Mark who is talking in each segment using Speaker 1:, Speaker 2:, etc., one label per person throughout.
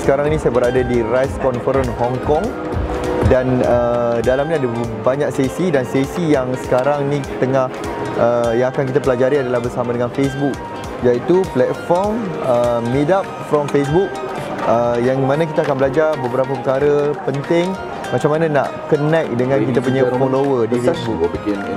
Speaker 1: sekarang ni saya berada di Rise Conference Hong Kong dan dalam ni ada banyak sesi, dan sesi yang sekarang ni tengah yang akan kita pelajari adalah bersama dengan Facebook, iaitu platform Meetup from Facebook, yang mana kita akan belajar beberapa perkara penting macam mana nak connect dengan kita punya follower di Facebook.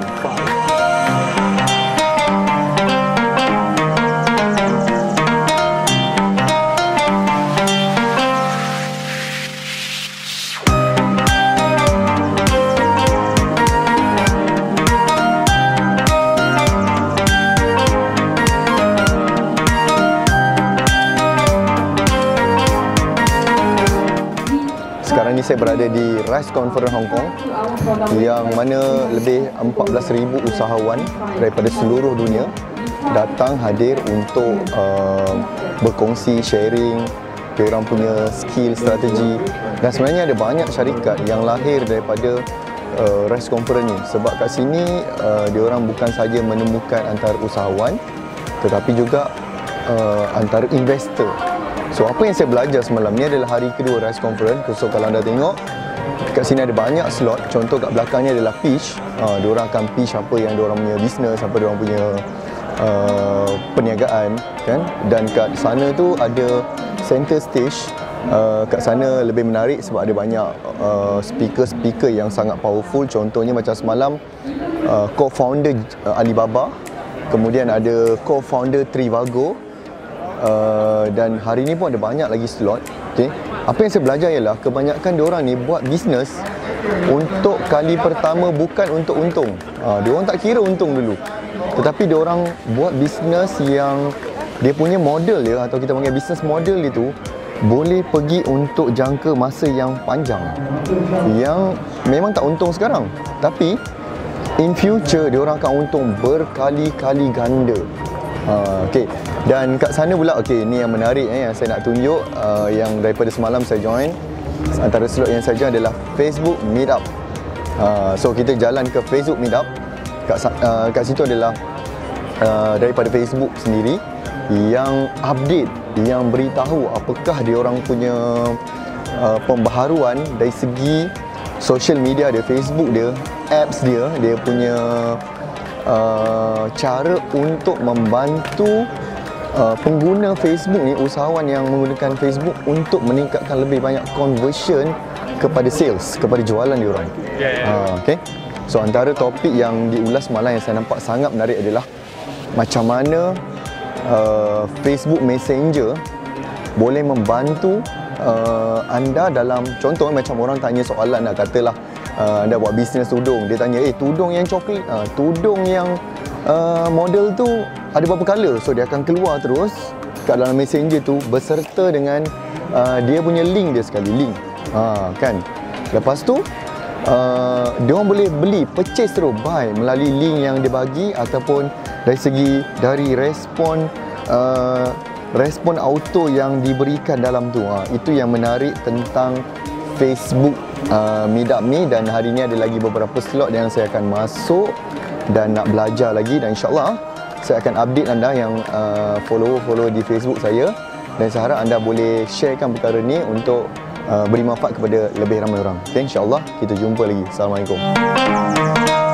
Speaker 1: Sekarang ni saya berada di Rise Conference Hong Kong, yang mana lebih 14,000 usahawan daripada seluruh dunia datang hadir untuk berkongsi, sharing diorang punya skill, strategi. Dan sebenarnya ada banyak syarikat yang lahir daripada Rise Conference ni, sebab kat sini diorang bukan saja menemukan antara usahawan tetapi juga antara investor. So apa yang saya belajar semalam ni adalah hari kedua Rise Conference. So kalau anda tengok kat sini ada banyak slot. Contoh kat belakang ni adalah pitch. Diorang akan pitch apa yang diorang punya business, apa diorang punya perniagaan kan. Dan kat sana tu ada center stage. Kat sana lebih menarik sebab ada banyak speaker-speaker yang sangat powerful. Contohnya macam semalam co-founder Alibaba, kemudian ada co-founder Trivago, dan hari ni pun ada banyak lagi slot. Okay. Apa yang saya belajar ialah kebanyakan diorang ni buat bisnes untuk kali pertama, bukan untuk untung. Diorang tak kira untung dulu, tetapi diorang buat bisnes yang dia punya model dia, atau kita panggil bisnes model itu, boleh pergi untuk jangka masa yang panjang, yang memang tak untung sekarang, tapi in future diorang akan untung berkali-kali ganda. Okay. Dan kat sana pula, okay, ni yang menarik yang saya nak tunjuk, yang daripada semalam saya join. Antara slot yang saya join adalah Facebook Meetup. So kita jalan ke Facebook Meetup. Kat situ adalah daripada Facebook sendiri yang update, yang beritahu apakah diorang punya pembaharuan dari segi social media dia, Facebook dia, apps dia, dia punya cara untuk membantu pengguna Facebook ni, usahawan yang menggunakan Facebook untuk meningkatkan lebih banyak conversion kepada sales, kepada jualan diorang. Okay. So antara topik yang diulas malam yang saya nampak sangat menarik adalah macam mana Facebook Messenger boleh membantu anda dalam, contoh macam orang tanya soalan, nak katalah anda buat bisnes tudung, dia tanya, tudung yang coklat, tudung yang model tu ada berapa color? So dia akan keluar terus kat dalam Messenger tu beserta dengan dia punya link dia sekali, link kan. Lepas tu dia orang boleh beli, purchase terus, buy melalui link yang dia bagi, ataupun dari respon auto yang diberikan dalam tu. Itu yang menarik tentang Facebook Meetup ni. Dan hari ni ada lagi beberapa slot yang saya akan masuk dan nak belajar lagi, dan insyaAllah saya akan update anda yang follow di Facebook saya, dan saya harap anda boleh sharekan perkara ni untuk beri manfaat kepada lebih ramai orang. Okay, insyaAllah kita jumpa lagi. Assalamualaikum.